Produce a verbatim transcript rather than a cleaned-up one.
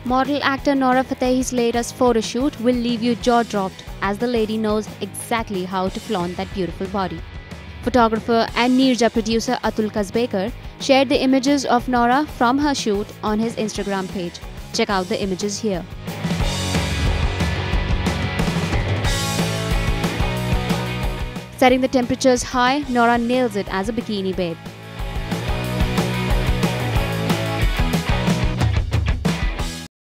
Model actor Nora Fatehi's latest photoshoot will leave you jaw-dropped, as the lady knows exactly how to flaunt that beautiful body. Photographer and Neerja producer Atul Kazbekar shared the images of Nora from her shoot on his Instagram page. Check out the images here. Setting the temperatures high, Nora nails it as a bikini babe.